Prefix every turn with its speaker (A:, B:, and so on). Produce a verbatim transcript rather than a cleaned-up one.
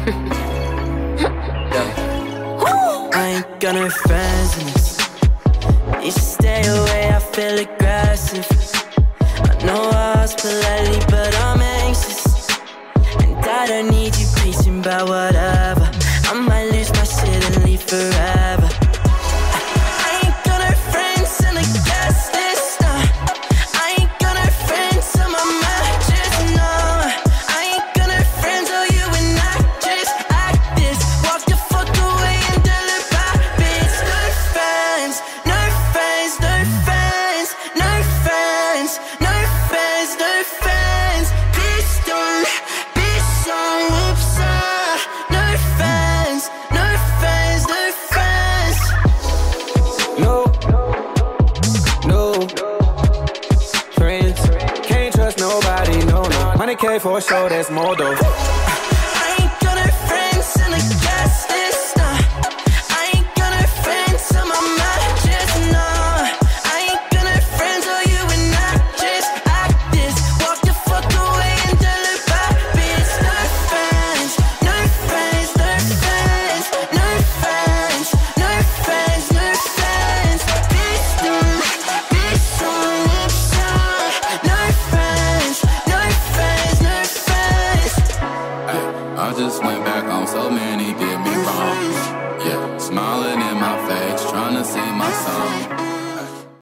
A: I ain't gonna friends in this. You should stay away, I feel aggressive. I know I was politely, but I'm anxious. And I don't need you preaching about whatever. I might lose my shit and leave forever. I ain't gonna friends in the guest list, no. I ain't gonna friends on my mattress, no. I ain't gonna friends or you and I just act this. Walk the fuck away and tell about bitch. No friends, no friends, no friends, no friends, no friends, no friends. Bitch don't, bitch don't, whoops, ah. No friends, no friends, no friends.
B: No, no friends. Can't trust nobody, no, no. one hundred K for a show, that's more though.
A: I ain't gonna friends in the guest list, no. I ain't gonna friends on my mattress, no. I ain't gonna friends or you and I just act this. Walk the fuck away and tell about bitch. No friends, no friends, no friends, no friends, no friends, no friends. Bitch don't, bitch don't, whoops, ah. No friends, no friends, no friends.
C: I just went back on so many